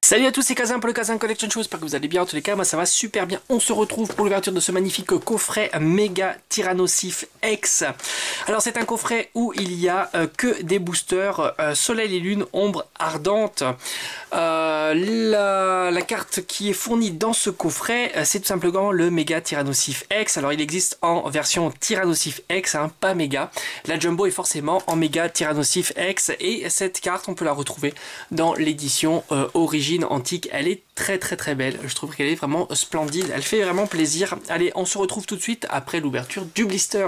Salut à tous, c'est Kazin pour le Kazin Collection Show, j'espère que vous allez bien. En tous les cas, moi ça va super bien. On se retrouve pour l'ouverture de ce magnifique coffret Mega Tyrannosif X. Alors c'est un coffret où il y a que des boosters Soleil et Lune, Ombre Ardente. La carte qui est fournie dans ce coffret, c'est tout simplement le Mega Tyrannosif X. Alors il existe en version Tyrannosif X, hein, pas Mega. La Jumbo est forcément en Mega Tyrannosif X et cette carte on peut la retrouver dans l'édition origine antique. Elle est très belle, je trouve qu'elle est vraiment splendide, elle fait vraiment plaisir. Allez, on se retrouve tout de suite après l'ouverture du blister.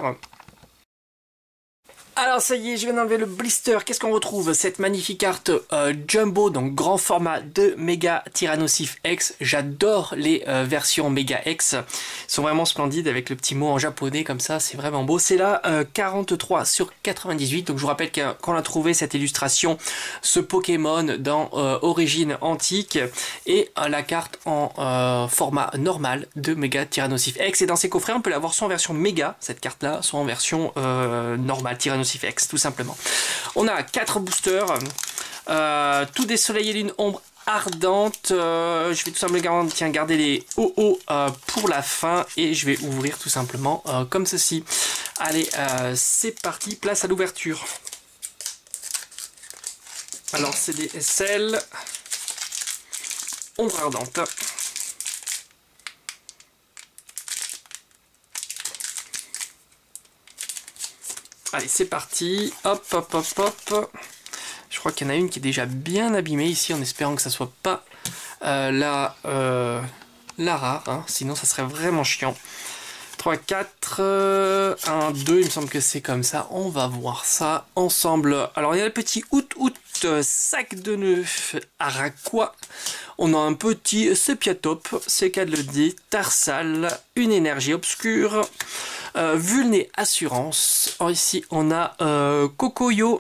Alors ça y est, je viens d'enlever le blister. Qu'est-ce qu'on retrouve? Cette magnifique carte Jumbo, donc grand format de Mega Tyrannosif X. J'adore les versions Mega X. Ils sont vraiment splendides avec le petit mot en japonais comme ça, c'est vraiment beau. C'est la 43/98. Donc je vous rappelle qu'on a trouvé cette illustration, ce Pokémon dans Origine Antique et la carte en format normal de Mega Tyrannosif X. Et dans ces coffrets, on peut l'avoir soit en version Mega, cette carte-là, soit en version normale Tyrannosif X, tout simplement. On a 4 boosters, tous des Soleil et Lune Ombre Ardente. Je vais tout simplement garder les OO pour la fin et je vais ouvrir tout simplement comme ceci. Allez, c'est parti, place à l'ouverture. Alors c'est des SL Ombre Ardente. Allez, c'est parti. Hop. Je crois qu'il y en a une qui est déjà bien abîmée ici, en espérant que ça soit pas la rare. Hein. Sinon, ça serait vraiment chiant. 3, 4, 1, 2, il me semble que c'est comme ça. On va voir ça ensemble. Alors, il y a le petit sac de nœuds Araqua. On a un petit Sepiatop, c'est qu'à le dire, Tarsal, une énergie obscure. Vulné Assurance. Or, ici on a Cocoyo,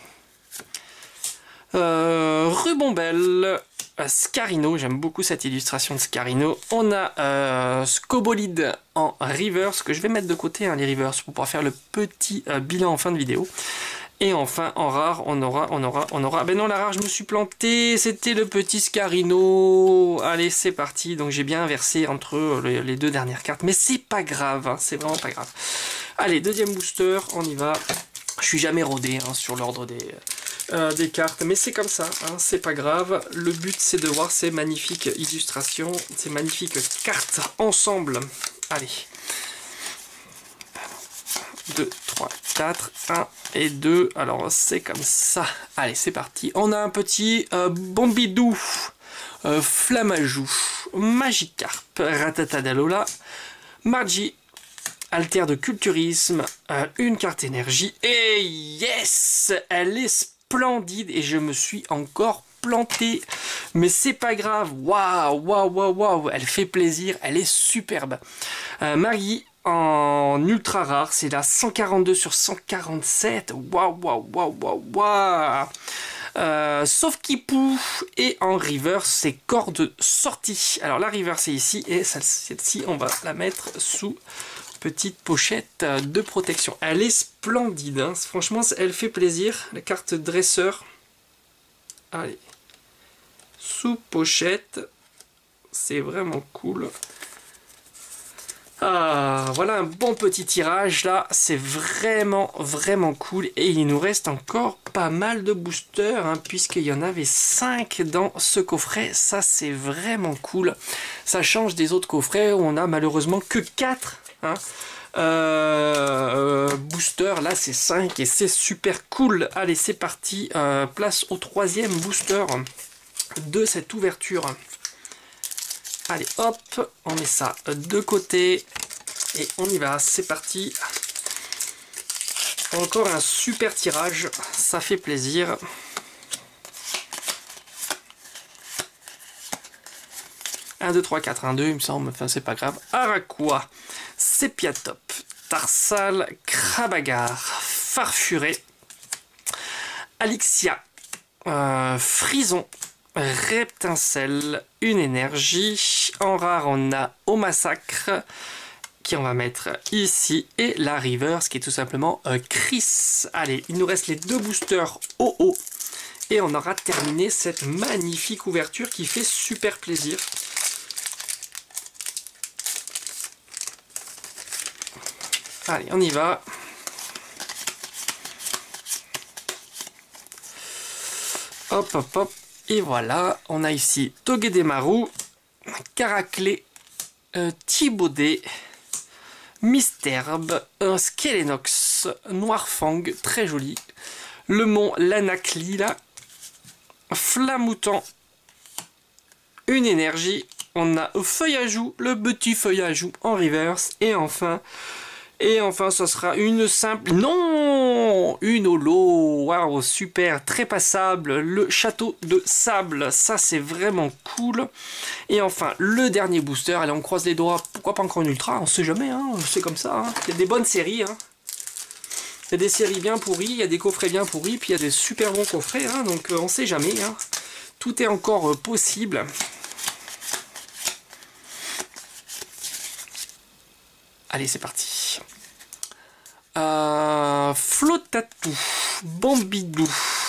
Rubombelle, Scarino, j'aime beaucoup cette illustration de Scarino. On a Scobolide en reverse, que je vais mettre de côté, hein, les reverse, pour pouvoir faire le petit bilan en fin de vidéo. Et enfin, en rare, on aura... Ben non, la rare, je me suis planté. C'était le petit Scarino. Allez, c'est parti. Donc, j'ai bien inversé entre les deux dernières cartes. Mais c'est pas grave. Hein, c'est vraiment pas grave. Allez, deuxième booster. On y va. Je suis jamais rodé hein, sur l'ordre des cartes. Mais c'est comme ça. Hein, c'est pas grave. Le but, c'est de voir ces magnifiques illustrations. Ces magnifiques cartes ensemble. Allez. 2, 3, 4, 1 et 2. Alors c'est comme ça. Allez, c'est parti. On a un petit Bombidou, Flamajou, Magikarp, Ratatadalola, Margie, Alter de Culturisme, une carte énergie. Et yes! Elle est splendide et je me suis encore planté. Mais c'est pas grave. Waouh! Elle fait plaisir. Elle est superbe. Marie en ultra rare, c'est la 142/147. Waouh. Sauf Kipou et en reverse, c'est corde sortie. Alors la reverse est ici et celle-ci, on va la mettre sous petite pochette de protection. Elle est splendide, hein. Franchement, elle fait plaisir. La carte dresseur. Allez, sous pochette, c'est vraiment cool. Ah, voilà un bon petit tirage là, c'est vraiment cool et il nous reste encore pas mal de boosters hein, puisqu'il y en avait 5 dans ce coffret, ça c'est vraiment cool, ça change des autres coffrets où on a malheureusement que 4 hein. Boosters, là c'est 5 et c'est super cool. Allez c'est parti, place au troisième booster de cette ouverture. Allez, hop, on met ça de côté et on y va, c'est parti. Encore un super tirage, ça fait plaisir. Un, 2, 3, 4, 1, 2, il me semble, enfin c'est pas grave. Araqua, Sepiatop, Tarsal, Krabagar, Farfuré, Alixia, Frison, Reptincelle, une énergie. En rare, on a Au Massacre, qui on va mettre ici. Et la reverse, qui est tout simplement Chris. Allez, il nous reste les deux boosters OO. Et on aura terminé cette magnifique ouverture qui fait super plaisir. Allez, on y va. Hop, hop, hop. Et voilà, on a ici Togedemaru, Caraclé, Thibaudet, Misterbe, un Skelenox, Noirfang, très joli. Le mont Lanakli, là. Flamoutant. Une énergie. On a Feuillajou, le petit Feuillajou en reverse. Et enfin, ça sera une simple... Non, une holo. Waouh, super, très passable. Le château de sable, ça c'est vraiment cool. Et enfin, le dernier booster. Allez, on croise les doigts. Pourquoi pas encore une ultra? On sait jamais, hein. C'est comme ça. Hein. Il y a des bonnes séries. Hein. Il y a des séries bien pourries, il y a des coffrets bien pourris, puis il y a des super bons coffrets. Hein, donc on sait jamais. Hein. Tout est encore possible. Allez, c'est parti. Flotatou, Bambidou,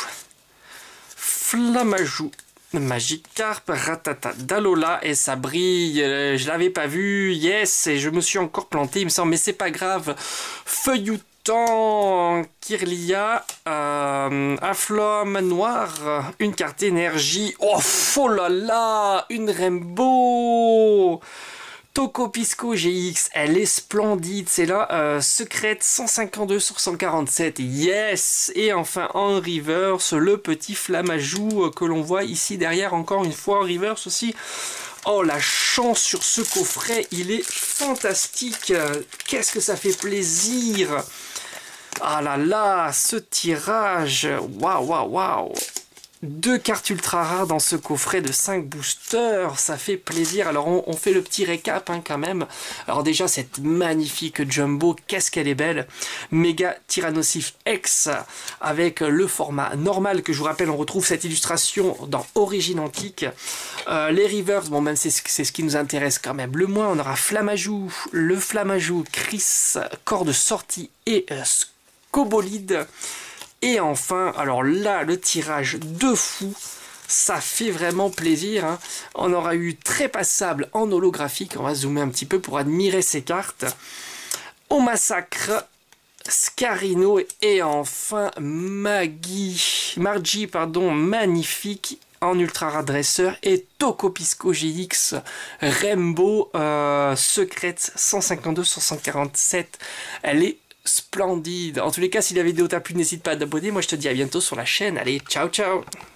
Flamajou, Magikarp, Ratata, Dalola, et ça brille. Je l'avais pas vu, yes, et je me suis encore planté, il me semble, mais c'est pas grave. Feuilloutant, Kirlia, Afflum Noir, une carte énergie. Oh là là, une Rainbow. Tokopisco GX, elle est splendide, c'est là, secrète 152 sur 147, yes. Et enfin en reverse, le petit Flamajou que l'on voit ici derrière, encore une fois en reverse aussi. Oh, la chance sur ce coffret, il est fantastique, qu'est-ce que ça fait plaisir. Ah là là, ce tirage, waouh waouh waouh. 2 cartes ultra rares dans ce coffret de 5 boosters, ça fait plaisir. Alors on fait le petit récap hein, quand même. Alors déjà cette magnifique Jumbo, qu'est-ce qu'elle est belle. Méga Tyrannosif X avec le format normal que je vous rappelle, on retrouve cette illustration dans Origine Antique. Les Reverse, bon même c'est ce qui nous intéresse quand même le moins. On aura Flamajou, le Flamajou, Chris, corps de sortie et Scobolide. Et enfin, alors là, le tirage de fou, ça fait vraiment plaisir. Hein. On aura eu très passable en holographique. On va zoomer un petit peu pour admirer ces cartes. Au massacre, Scarino et enfin Margie, pardon, magnifique en ultra rare dresseur et Tokopisco GX Rainbow secrète 152 sur 147. Elle est splendide. En tous les cas, si la vidéo t'a plu, n'hésite pas à t'abonner. Moi, je te dis à bientôt sur la chaîne. Allez, ciao, ciao!